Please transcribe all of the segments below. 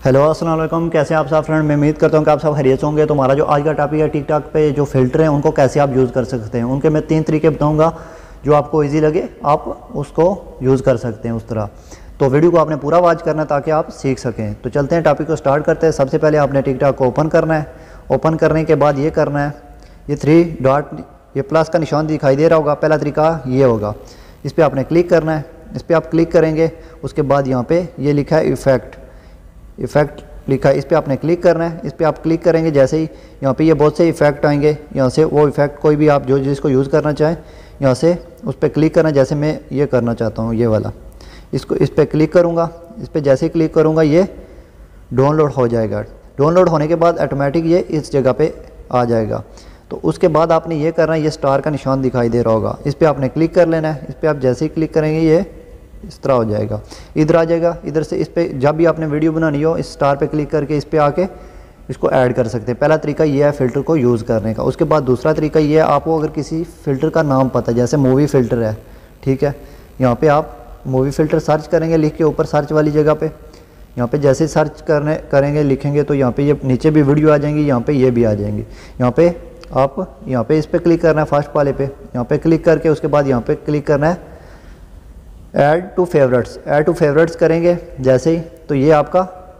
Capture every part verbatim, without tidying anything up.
Hello अस्सलाम वालेकुम, कैसे आप सब फ्रेंड। मैं उम्मीद करता हूँ कि आप सब खैरियत होंगे। तो हमारा जो आज का टॉपिक है टिकटॉक पे जो फ़िल्टर हैं उनको कैसे आप यूज़ कर सकते हैं, उनके मैं तीन तरीके बताऊँगा जो आपको इजी लगे आप उसको यूज़ कर सकते हैं उस तरह। तो वीडियो को आपने पूरा वॉच करना है ताकि आप सीख सकें। तो चलते हैं टॉपिक को स्टार्ट करते हैं। सबसे पहले आपने टिकटॉक को ओपन करना है। ओपन करने के बाद ये करना है, ये थ्री डॉट ये प्लस का निशान दिखाई दे रहा होगा, पहला तरीका ये होगा। इस पर आपने क्लिक करना है। इस पर आप क्लिक करेंगे, उसके बाद यहाँ पे ये लिखा है इफ़ेक्ट, इफ़ेक्ट लिखा है, इस पर आपने क्लिक करना है। इस पर आप क्लिक करेंगे, जैसे ही यहाँ पे ये बहुत से इफ़ेक्ट आएंगे, यहाँ से वो इफ़ेक्ट कोई भी आप जो जिसको यूज़ करना चाहें यहाँ से उस पर क्लिक करना। जैसे मैं ये करना चाहता हूँ ये वाला, इसको इस पर क्लिक करूँगा। इस पर जैसे ही क्लिक करूँगा ये डाउनलोड हो जाएगा। डाउनलोड होने के बाद ऑटोमेटिक ये इस जगह पे आ जाएगा। तो उसके बाद आपने ये करना है, ये स्टार का निशान दिखाई दे रहा होगा, इस पर आपने क्लिक कर लेना है। इस पर आप जैसे ही क्लिक करेंगे ये इस तरह हो जाएगा, इधर आ जाएगा। इधर से इस पर जब भी आपने वीडियो बनानी हो इस स्टार पे क्लिक करके इस पर आके इसको ऐड कर सकते हैं। पहला तरीका ये है फ़िल्टर को यूज़ करने का। उसके बाद दूसरा तरीका ये है, आपको अगर किसी फ़िल्टर का नाम पता है, जैसे मूवी फ़िल्टर है, ठीक है, यहाँ पे आप मूवी फ़िल्टर सर्च करेंगे लिख के ऊपर सर्च वाली जगह पे। यहाँ पे जैसे सर्च करने करेंगे लिखेंगे तो यहाँ पे ये नीचे भी वीडियो आ जाएंगी, यहाँ पे ये भी आ जाएंगी। यहाँ पे आप यहाँ पे इस पर क्लिक करना है, फर्स्ट वाले पे यहाँ पे क्लिक करके उसके बाद यहाँ पे क्लिक करना है add to favourites. Add to favourites करेंगे जैसे ही तो ये आपका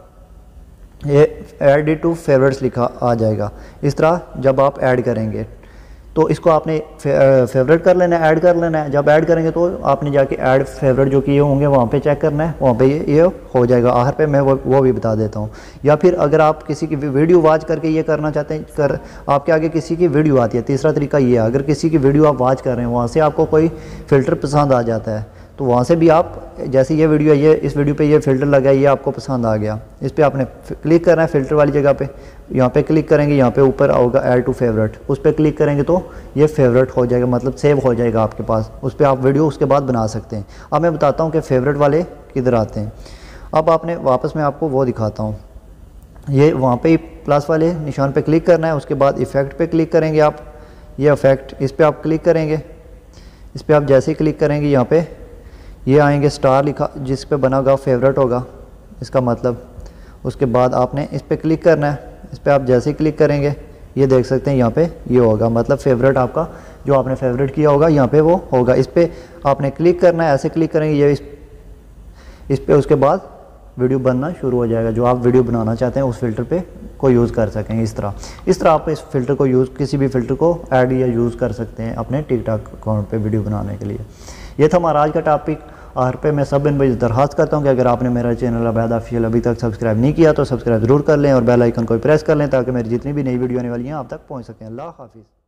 ये ऐड टू फेवरेट्स लिखा आ जाएगा। इस तरह जब आप ऐड करेंगे तो इसको आपने फे, फेवरेट कर लेना है, ऐड कर लेना है। जब ऐड करेंगे तो आपने जाके ऐड फेवरेट जो किए होंगे वहाँ पे चेक करना है, वहाँ पे ये ये हो जाएगा। आखिर पे मैं वो वो भी बता देता हूँ। या फिर अगर आप किसी की वीडियो वॉच करके ये करना चाहते हैं, कर आपके आगे किसी की वीडियो आती है, तीसरा तरीका ये है, अगर किसी की वीडियो आप वॉच कर रहे हैं वहाँ से आपको कोई फ़िल्टर पसंद आ जाता है तो वहाँ से भी आप जैसे ये वीडियो ये इस वीडियो पे ये फ़िल्टर लगा है, ये आपको पसंद आ गया, इस पर आपने क्लिक करना है फ़िल्टर वाली जगह पे। यहाँ पे क्लिक करेंगे, यहाँ पे ऊपर आओगा ऐड टू फेवरेट, उस पर क्लिक करेंगे तो ये फेवरेट हो जाएगा, मतलब सेव हो जाएगा आपके पास। उस पर आप वीडियो उसके बाद बना सकते हैं। अब मैं बताता हूँ कि फेवरेट वाले किधर आते हैं। अब आपने वापस मैं आपको वो दिखाता हूँ, ये वहाँ पर प्लस वाले निशान पर क्लिक करना है। उसके बाद इफ़ेक्ट पर क्लिक करेंगे आप, ये इफ़ेक्ट इस पर आप क्लिक करेंगे। इस पर आप जैसे ही क्लिक करेंगे यहाँ पे ये आएंगे स्टार लिखा जिस पे बना होगा फेवरेट होगा इसका मतलब। उसके बाद आपने इस पर क्लिक करना है। इस पर आप जैसे ही क्लिक करेंगे ये देख सकते हैं यहाँ पे ये होगा, मतलब फेवरेट आपका जो आपने फेवरेट किया होगा यहाँ पे वो होगा। इस पर आपने क्लिक करना है, ऐसे क्लिक करेंगे ये इस, इस पर उसके बाद वीडियो बनना शुरू हो जाएगा। जो आप वीडियो बनाना चाहते हैं उस फ़िल्टर पे को यूज़ कर सकेंगे। इस तरह इस तरह आप इस फ़िल्टर को यूज़ किसी भी फ़िल्टर को ऐड या यूज़ कर सकते हैं अपने टिकटॉक अकाउंट पे वीडियो बनाने के लिए। ये था हमारा आज का टॉपिक। आखिर पे मैं सब इन भाई दरख्वास्त करता हूँ कि अगर आपने मेरा चैनल अबैद ऑफिशियल अभी तक सब्सक्राइब नहीं किया तो सब्सक्राइब ज़रूर कर लें और बेल आइकन को प्रेस कर लें ताकि मेरी जितनी भी नई वीडियो आने वाली हैं आप तक पहुँच सकें। अल्लाह हाफिज़।